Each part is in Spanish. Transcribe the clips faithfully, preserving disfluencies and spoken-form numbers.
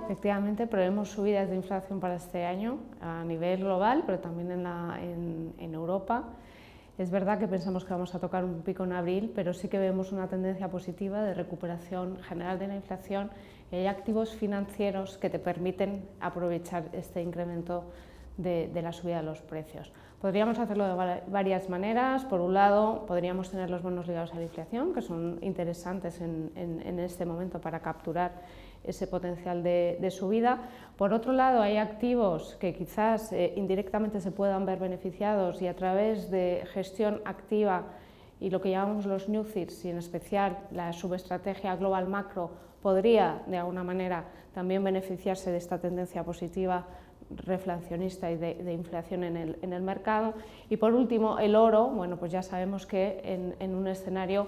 Efectivamente, prevemos subidas de inflación para este año a nivel global, pero también en, la, en, en Europa. Es verdad que pensamos que vamos a tocar un pico en abril, pero sí que vemos una tendencia positiva de recuperación general de la inflación y hay activos financieros que te permiten aprovechar este incremento de, de la subida de los precios. Podríamos hacerlo de varias maneras. Por un lado, podríamos tener los bonos ligados a la inflación, que son interesantes en, en, en este momento para capturar ese potencial de, de subida. Por otro lado, hay activos que quizás eh, indirectamente se puedan ver beneficiados y a través de gestión activa y lo que llamamos los New Thirds, y en especial la subestrategia Global Macro, podría de alguna manera también beneficiarse de esta tendencia positiva reflacionista y de, de inflación en el, en el mercado. Y por último, el oro, bueno, pues ya sabemos que en, en un escenario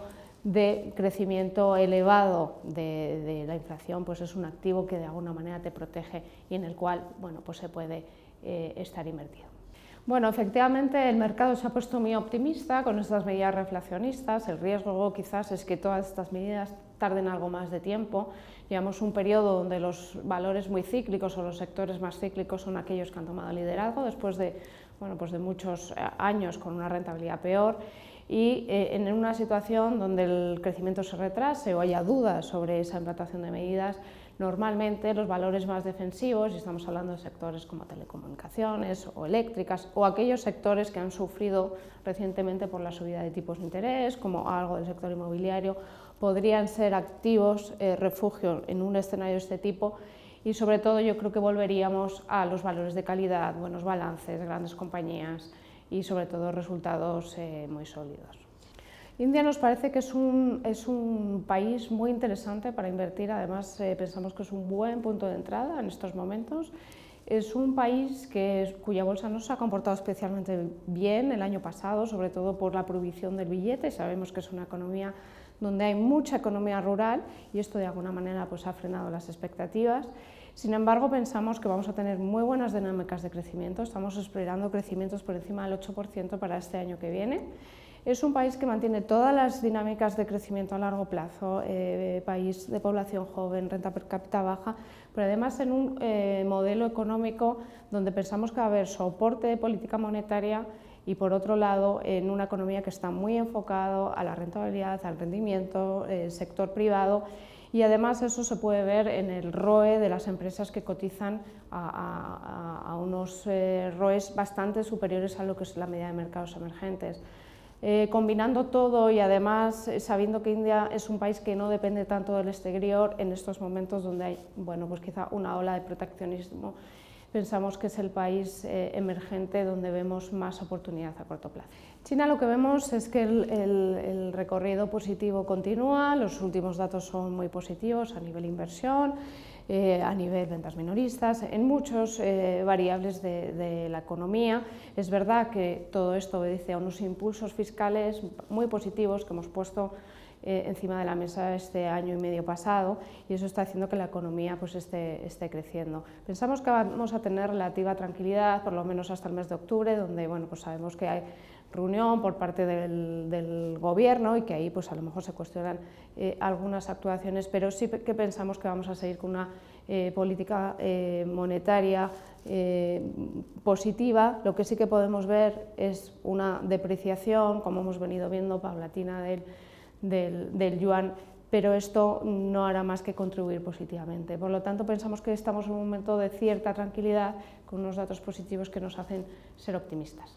de crecimiento elevado de, de la inflación, pues es un activo que de alguna manera te protege y en el cual, bueno, pues se puede eh, estar invertido. Bueno, efectivamente el mercado se ha puesto muy optimista con estas medidas reflacionistas. El riesgo quizás es que todas estas medidas tarden algo más de tiempo. Llevamos un periodo donde los valores muy cíclicos o los sectores más cíclicos son aquellos que han tomado liderazgo después de, bueno, pues de muchos años con una rentabilidad peor. Y eh, en una situación donde el crecimiento se retrase o haya dudas sobre esa implantación de medidas, normalmente los valores más defensivos, y estamos hablando de sectores como telecomunicaciones o eléctricas, o aquellos sectores que han sufrido recientemente por la subida de tipos de interés, como algo del sector inmobiliario, podrían ser activos eh, refugio en un escenario de este tipo. Y sobre todo yo creo que volveríamos a los valores de calidad, buenos balances, grandes compañías, y sobre todo resultados eh, muy sólidos. India nos parece que es un, es un país muy interesante para invertir, además eh, pensamos que es un buen punto de entrada en estos momentos. Es un país que, cuya bolsa no se ha comportado especialmente bien el año pasado, sobre todo por la prohibición del billete. Sabemos que es una economía donde hay mucha economía rural y esto de alguna manera pues, ha frenado las expectativas. Sin embargo, pensamos que vamos a tener muy buenas dinámicas de crecimiento, estamos esperando crecimientos por encima del ocho por ciento para este año que viene. Es un país que mantiene todas las dinámicas de crecimiento a largo plazo, eh, país de población joven, renta per cápita baja, pero además en un eh, modelo económico donde pensamos que va a haber soporte de política monetaria y por otro lado en una economía que está muy enfocado a la rentabilidad, al rendimiento, el eh, sector privado. Y además eso se puede ver en el R O E de las empresas que cotizan a, a, a unos eh, R O Es bastante superiores a lo que es la media de mercados emergentes. Eh, combinando todo y además eh, sabiendo que India es un país que no depende tanto del exterior en estos momentos donde hay, bueno, pues quizá una ola de proteccionismo, pensamos que es el país eh, emergente donde vemos más oportunidad a corto plazo. China lo que vemos es que el, el, el recorrido positivo continúa, los últimos datos son muy positivos a nivel inversión, eh, a nivel ventas minoristas, en muchas eh, variables de, de la economía. Es verdad que todo esto obedece a unos impulsos fiscales muy positivos que hemos puesto Eh, encima de la mesa este año y medio pasado y eso está haciendo que la economía pues, esté, esté creciendo. Pensamos que vamos a tener relativa tranquilidad, por lo menos hasta el mes de octubre, donde bueno, pues sabemos que hay reunión por parte del, del gobierno y que ahí pues, a lo mejor se cuestionan eh, algunas actuaciones, pero sí que pensamos que vamos a seguir con una eh, política eh, monetaria eh, positiva. Lo que sí que podemos ver es una depreciación, como hemos venido viendo, paulatina del Del, del yuan, pero esto no hará más que contribuir positivamente. Por lo tanto, pensamos que estamos en un momento de cierta tranquilidad, con unos datos positivos que nos hacen ser optimistas.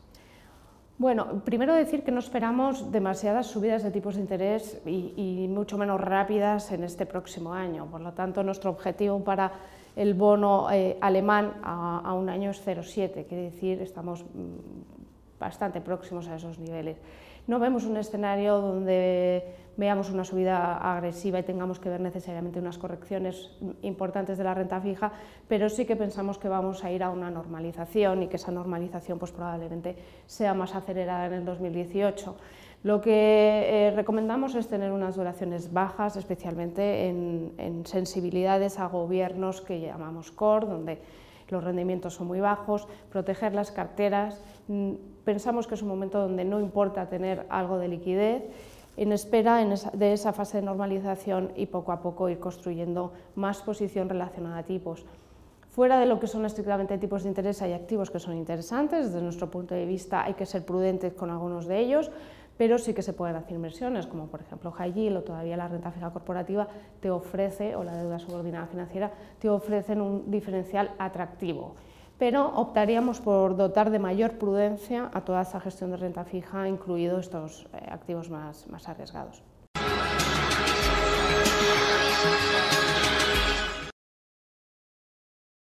Bueno, primero decir que no esperamos demasiadas subidas de tipos de interés y, y mucho menos rápidas en este próximo año. Por lo tanto, nuestro objetivo para el bono eh, alemán a, a un año es cero coma siete, quiere decir, estamos mmm, bastante próximos a esos niveles. No vemos un escenario donde veamos una subida agresiva y tengamos que ver necesariamente unas correcciones importantes de la renta fija, pero sí que pensamos que vamos a ir a una normalización y que esa normalización pues, probablemente sea más acelerada en el dos mil dieciocho. Lo que eh, recomendamos es tener unas duraciones bajas, especialmente en, en sensibilidades a gobiernos que llamamos core, donde los rendimientos son muy bajos, proteger las carteras. Pensamos que es un momento donde no importa tener algo de liquidez en espera en esa, de esa fase de normalización y poco a poco ir construyendo más posición relacionada a tipos. Fuera de lo que son estrictamente tipos de interés hay activos que son interesantes, desde nuestro punto de vista hay que ser prudentes con algunos de ellos, pero sí que se pueden hacer inversiones, como por ejemplo high yield o todavía la renta fija corporativa te ofrece, o la deuda subordinada financiera, te ofrecen un diferencial atractivo. Pero optaríamos por dotar de mayor prudencia a toda esa gestión de renta fija, incluidos estos eh, activos más, más arriesgados.